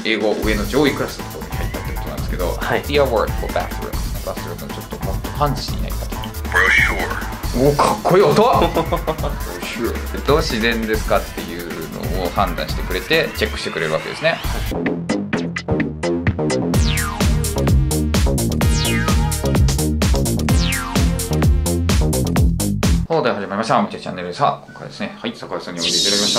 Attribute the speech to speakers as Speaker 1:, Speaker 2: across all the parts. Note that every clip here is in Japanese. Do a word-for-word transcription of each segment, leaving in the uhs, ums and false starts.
Speaker 1: 英語上の上位クラスのところに入ったってことなんですけど、
Speaker 2: はい、
Speaker 1: The award for bathroom。バスルームのちょっともっとファンシーな言い方。
Speaker 3: Brochure。
Speaker 1: おー、かっこいい音どう自然ですかっていうのを判断してくれてチェックしてくれるわけですね。はい、では始まりました。もちゃチャンネルです。さあ今回ですね、はい、坂井さんにおいでいただきました。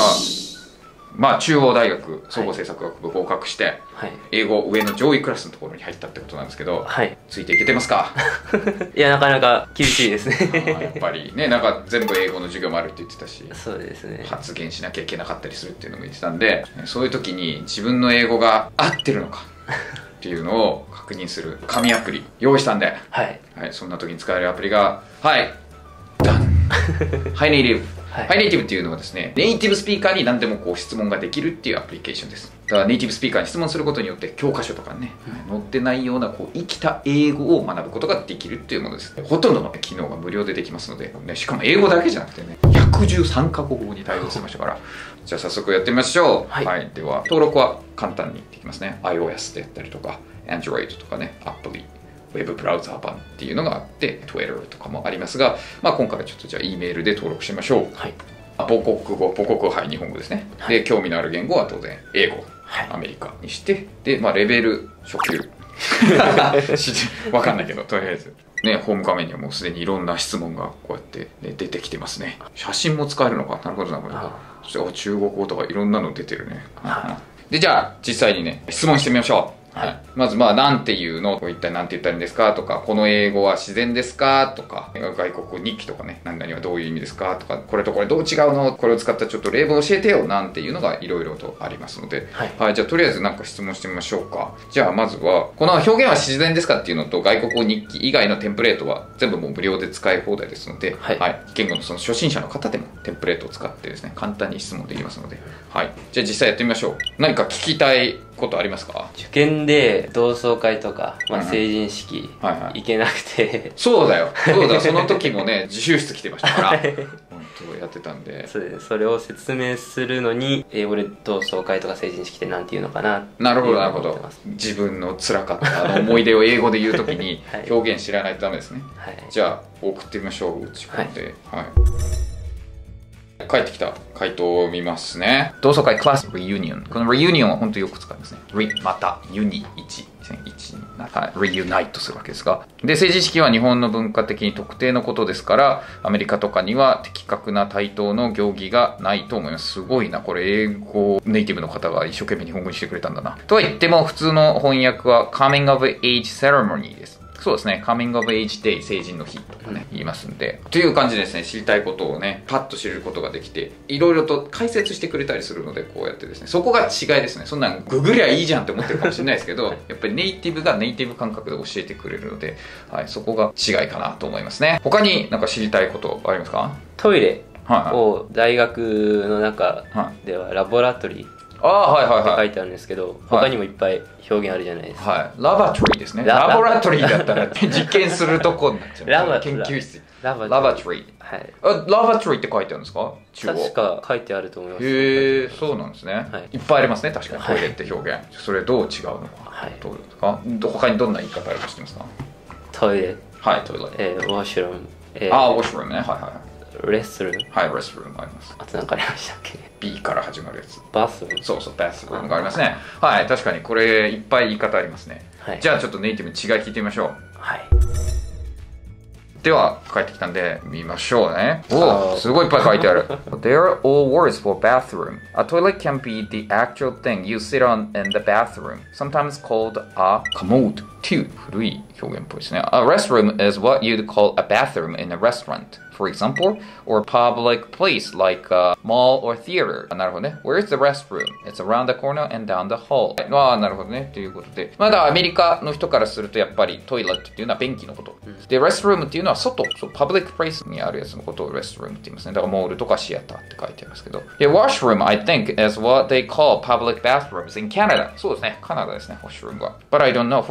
Speaker 1: まあ中央大学総合政策学部合格して、はい、英語上の上位クラスのところに入ったってことなんですけど、はい、ついていけてますか？
Speaker 2: いや、なかなか厳しいですね。
Speaker 1: やっぱりね、なんか全部英語の授業もあるって言ってたし、
Speaker 2: そうですね、
Speaker 1: 発言しなきゃいけなかったりするっていうのも言ってたんで、そういう時に自分の英語が合ってるのかっていうのを確認する紙アプリ用意したんで、はい、はい、そんな時に使えるアプリが、はい、ダンハイネイティブ。ハイネイティブっていうのはですね、ネイティブスピーカーに何でもこう質問ができるっていうアプリケーションです。だからネイティブスピーカーに質問することによって教科書とかね、うん、載ってないようなこう生きた英語を学ぶことができるっていうものです。ほとんどの機能が無料でできますので、ね、しかも英語だけじゃなくてね、ひゃくじゅうさんカ国語に対応してましたから、じゃあ早速やってみましょう。はい、はい、では登録は簡単にできますね。iOS でやったりとか Android とかね、アプリウェブブラウザー版っていうのがあって、Twitter とかもありますが、まあ、今回はちょっとじゃあ E メールで登録しましょう。はい、母国語、母国語、はい、日本語ですね。はい、で、興味のある言語は当然英語、はい、アメリカにして、で、まあ、レベル、初級。わかんないけど、とりあえず。ね、ホーム画面にはもうすでにいろんな質問がこうやって、ね、出てきてますね。写真も使えるのか。なるほどな、これ。そして中国語とかいろんなの出てるね。で、じゃあ、実際にね、質問してみましょう。はい、まずまあなんていうの一体なんて言ったらいいんですかとか、この英語は自然ですかとか、外国日記とかね、何々はどういう意味ですかとか、これとこれどう違うの、これを使ったちょっと例文教えてよなんていうのがいろいろとありますので、はい、はい、じゃあとりあえずなんか質問してみましょうか。じゃあまずはこの表現は自然ですかっていうのと、外国語日記以外のテンプレートは全部もう無料で使い放題ですので、はい、はい、言語のその初心者の方でもテンプレートを使ってですね、簡単に質問できますので、はい、じゃあ実際やってみましょう。何か聞きたいことありますか？受
Speaker 2: 験で同窓会とか、まあ、成人式行けなくて、
Speaker 1: そうだよ、そうだ、その時もね自習室来てましたから本当やってたんで、
Speaker 2: それそれを説明するのに英語で同窓会とか成人式ってなんていうのかな。
Speaker 1: なるほどなるほど。自分の辛かったあの思い出を英語で言う時に表現知らないとダメですね。はい、じゃあ送ってみましょう。打ち込んで、はい、はい、帰ってきた回答を見ますね。同窓会クラス reunion。この reunion は本当によく使いますね。re また、ユニいち、いちになった、reunite するわけですが。で、成人式は日本の文化的に特定のことですから、アメリカとかには的確な対等の行儀がないと思います。すごいな。これ英語ネイティブの方が一生懸命日本語にしてくれたんだな。とは言っても、普通の翻訳は coming of age ceremony です。そうですね。Coming of Age Day 成人の日とかね、言いますんで。という感じですね。知りたいことをね、パッと知れることができて、いろいろと解説してくれたりするので、こうやってですね。そこが違いですね。そんなんググりゃいいじゃんって思ってるかもしれないですけど、やっぱりネイティブがネイティブ感覚で教えてくれるので、はい、そこが違いかなと思いますね。他になんか知りたいことありますか？
Speaker 2: トイレを大学の中ではラボラトリー、
Speaker 1: ああ、はいはいはい。
Speaker 2: って書いてあるんですけど、他にもいっぱい表現あるじゃないですか。
Speaker 1: はい。ラバトリーですね。ラボラトリーだったら実験するとこになっちゃう。
Speaker 2: ラバ
Speaker 1: 研究室。
Speaker 2: ラ
Speaker 1: バトリー。はい。あ、ラバトリーって書いてあるんですか？中央。
Speaker 2: 確か書いてあると思います。
Speaker 1: へえ、そうなんですね。はい。いっぱいありますね、確かにトイレって表現。それどう違うのか。はい。どうですか？他にどんな言い方あるか知ってますか？
Speaker 2: トイレ。
Speaker 1: はい、トイレ。
Speaker 2: えー、ウォッシュルーム。
Speaker 1: ああ、ウォッシュルームね。はいはいはい。
Speaker 2: レストルーム。
Speaker 1: はい、レストルームあります。
Speaker 2: あと何かありましたっけ？
Speaker 1: B から始まるやつ。
Speaker 2: バスルーム。
Speaker 1: そうそう、バスルームがありますね。はい、確かにこれいっぱい言い方ありますね。はい、じゃあちょっとネイティブに違い聞いてみましょう。はい。では、帰ってきたんで見ましょうね。おお、すごいいっぱい書いてある。They are all words for bathroom. A toilet can be the actual thing you sit on in the bathroom, sometimes called a commode. っていう古い表現っぽいですね。A restroom is what you'd call a bathroom in a restaurant, for example, or public place like a mall or theater. なるほどね。Where's the restroom? It's around the corner and down the hall. ああ、なるほどね。ということで。まだアメリカの人からするとやっぱりトイレットっていうのは便器のこと。うん、で、restroom っていうのは外、そう、public place にあるやつのことを restroom って言いますね。だからモールとかシアターって書いてありますけど。で、washroom, I think, is what they call public bathrooms in Canada. そうですね。カナダですね、washroom は。But I don't know for sure.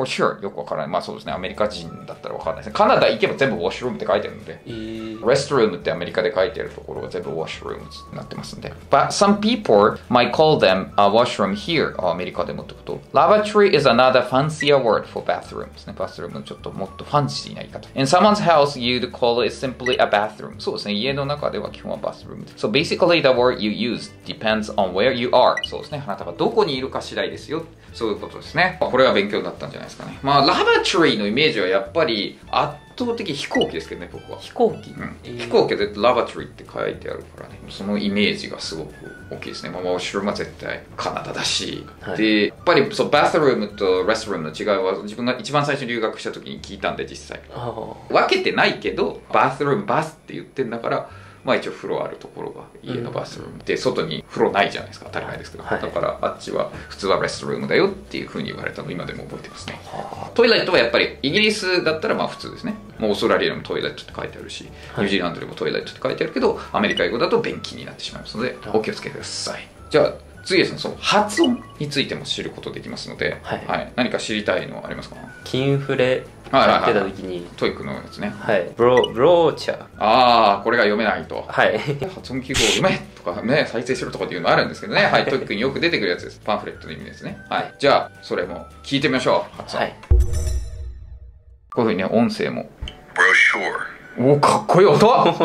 Speaker 1: よくわからない。まあそうですね、アメリカ人だったらわからないですね。カナダ行けば全部ウォッシュルームって書いてあるので、えー、レストルームってアメリカで書いてあるところが全部ウォッシュルームになってますんで。But some people might call them a washroom here. アメリカでもってこと。Lavatory is another fancier word for bathroom ですね。バスルームのちょっともっとファンシーな言い方。In someone's house, you'd call it simply a bathroom. そうですね、家の中では基本はバスルームです。So basically the word you use depends on where you are. そうですね、あなたがどこにいるか次第ですよ。そういうことですね。これは勉強になったんじゃないですかね。まあ、ラバトリーのイメージはやっぱり圧倒的飛行機ですけどね、僕は。
Speaker 2: 飛行機、
Speaker 1: うんえー、飛行機でラバトリーって書いてあるからね、そのイメージがすごく大きいですね。まあ、ウォッシュルームは絶対カナダだし、はい、で、やっぱりそうバスルームとレストルームの違いは自分が一番最初に留学した時に聞いたんで、実際。分けてないけど、バスルーム、バスって言ってんだから、まあ一応風呂あるところが家のバスルーム、うん、で外に風呂ないじゃないですか、当たり前ですけど、はい、だからあっちは普通はレストルームだよっていうふうに言われたのを今でも覚えてますね。トイレットはやっぱりイギリスだったらまあ普通ですね。もうオーストラリアでもトイレットって書いてあるし、はい、ニュージーランドでもトイレットって書いてあるけど、アメリカ英語だと便器になってしまいますのでお気をつけください。じゃあ次ですね、その発音についても知ることできますので、はいはい、何か知りたいのはありますか？
Speaker 2: 金フレやってた時に、
Speaker 1: トイックのやつね。
Speaker 2: はい。ブロ、ブローチャー。
Speaker 1: ああ、これが読めないと。
Speaker 2: はい。
Speaker 1: 発音記号を読めとかね、再生しろとかっていうのあるんですけどね。はい。トイックによく出てくるやつです。パンフレットの意味ですね。はい。じゃあ、それも聞いてみましょう。発音。はい。こういうふうにね、音声も。お、かっこいい音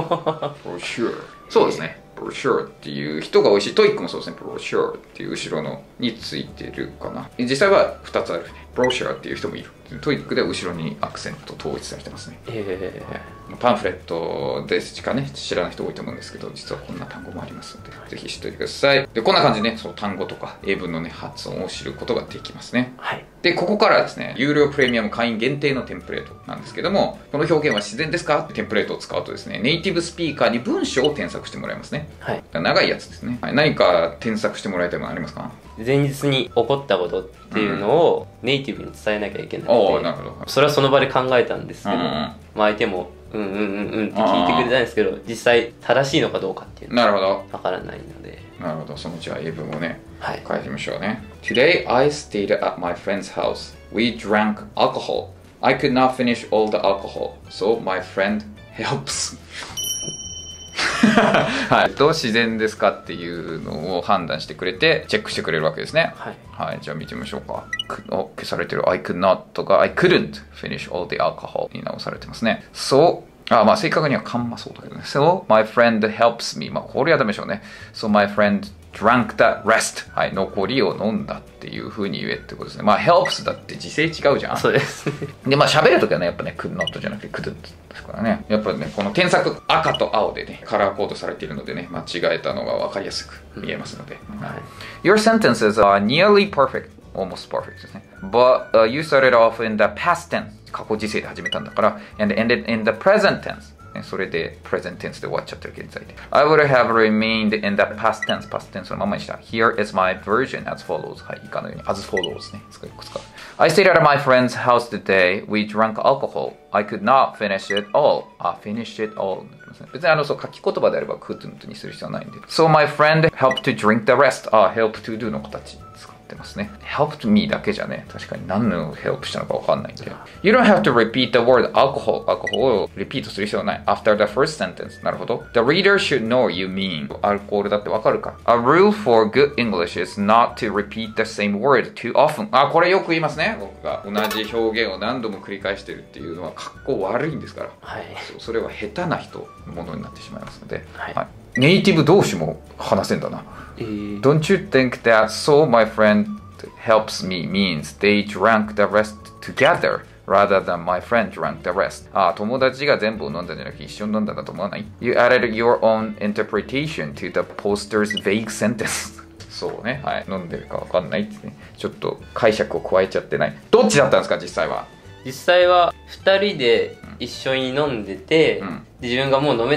Speaker 1: そうですね。ブロシューっていう人が多いし、トイックもそうですね。ブロシューっていう後ろのについてるかな。実際はふたつあるね。ブロシューっていう人もいる。トイックでは後ろにアクセント統一されてますね。えー、パンフレットでしかね、知らない人多いと思うんですけど、実はこんな単語もありますので、ぜひ知っておいてください。で、こんな感じでね、その単語とか英文のね、発音を知ることができますね。はい。で、ここからはですね、有料プレミアム会員限定のテンプレートなんですけども、この表現は自然ですかってテンプレートを使うとですね、ネイティブスピーカーに文章を添削してもらいますね。はい。長いやつですね。はい、何か添削してもらいたいものありますか？
Speaker 2: 前日に起こったことっていうのをネイティブに伝えなきゃいけないので、うん、なるほど。それはその場で考えたんですけど、うんうん、まあ相手もうんうんうんうんって聞いてくれたんですけど、実際正しいのかどうかっていうのは分からないので。
Speaker 1: なるほど。そのじゃあ英文をね、はい、書いてみましょうね。Today I stayed at my friend's house. We drank alcohol. I could not finish all the alcohol, so my friend helps. はい、どう自然ですかっていうのを判断してくれてチェックしてくれるわけですね。はい、はい、じゃあ見てみましょうか。お、消されてる I could not が I couldn't finish all the alcohol に直されてますね。So、あ、まあ正確にはカンマそうだけどね。So my friend helps me。まあこれはダメでしょうね。So my friend drank the rest。はい、残りを飲んだっていう風に言えってことですね。まあ helps だって時制違うじゃん。
Speaker 2: そうです。
Speaker 1: で、まあ喋るときはね、やっぱね、could not じゃなくて couldn't ですからね。やっぱりね、この添削赤と青でね、カラーコードされているのでね、間違えたのが分かりやすく見えますので。はい、Your sentences are nearly perfect。almost perfect ですね。But、uh, you started off in the past tense。過去時制で始めたんだから、and ended in the present tense。それで present tense で終わっちゃってる現在で。I would have remained in the past tense. past tense のままにした。Here is my version as follows. はい、以下のように as follows ね。使う。I stayed at my friend's house today. We drank alcohol. I could not finish it all. あ、finish it all. 別にあのそう書き言葉であれば couldn't にする必要はないんで。So my friend helped to drink the rest. あ、help to do の形使ってますね。helped me だけじゃね、確かに何の help したのかわかんないんで。You don't have to repeat the word alcohol. alcohol をリピートする必要はない。After the first sentence. なるほど。The reader should know you mean. アルコールだってわかるか。A rule for good English is not to repeat the same word too often. あ、これよく言いますね。僕が同じ表現を何度も繰り返してるっていうのは格好悪いんですから。はい。それは下手な人のものになってしまいますので。はい。はい、ネイティブ同士も話せんだな。えー、Don't you think that so my friend helps me means they drank the rest together rather than my friend drank the rest? あ、友達が全部飲んだんじゃなくて一緒に飲んだんだと思わない？ You added your own interpretation to the poster's vague sentence. そうね。はい。飲んでるかわかんないってね。ちょっと解釈を加えちゃってない。どっちだったんですか、実際は？
Speaker 2: 実際はふたりで一緒に飲んでて、うん、で自分がもう飲めないっ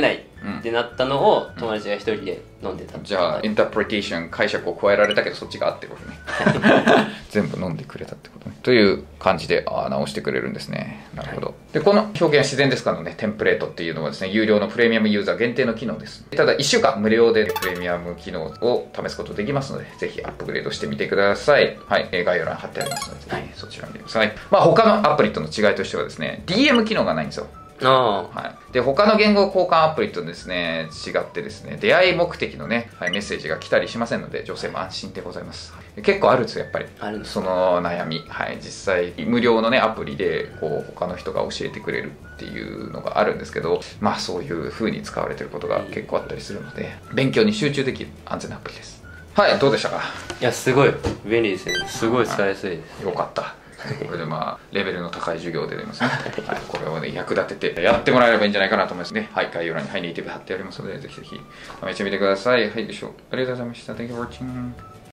Speaker 2: ってなったのを友達が一人で飲んでた、
Speaker 1: じゃあインタープレテーション解釈を加えられたけどそっちが合ってることね全部飲んでくれたってことねという感じであ直してくれるんですね。なるほど。でこの表現は自然ですかのねテンプレートっていうのはですね有料のプレミアムユーザー限定の機能です。ただいっしゅうかん無料でプレミアム機能を試すことできますのでぜひアップグレードしてみてください。はい、概要欄貼ってありますので、はい、そちら見てください。まあ他のアプリとの違いとしてはですね ディーエム 機能がないんですよ。
Speaker 2: あ
Speaker 1: はい、で他の言語交換アプリとですね違ってですね出会い目的のね、はい、メッセージが来たりしませんので女性も安心でございます。結構あるんですよやっぱり
Speaker 2: ある
Speaker 1: その悩み、はい、実際無料のねアプリでこう他の人が教えてくれるっていうのがあるんですけどまあそういう風に使われてることが結構あったりするので勉強に集中できる安全なアプリです。はい、どうでしたか？
Speaker 2: いやすごい便利ですね。すごい使いやすいです。
Speaker 1: よかった。これでまあレベルの高い授業で出ますね、はい、これをね役立ててやってもらえればいいんじゃないかなと思いますね。はい、概要欄に、はい、ネイティブ貼ってありますのでぜひぜひ試してみてください。はい、でしょう。ありがとうございました。 Thank you for watching.